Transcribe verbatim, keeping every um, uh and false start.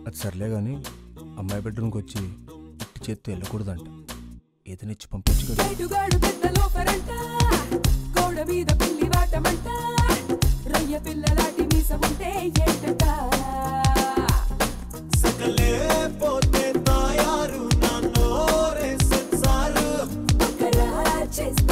అది సర్లే కానీ అమ్మాయి బెడ్రూమ్కి వచ్చి ఇట్టి చేత్తో వెళ్ళకూడదంట. ఏదైనా ఇచ్చి పంపించు కదా. చేస్తే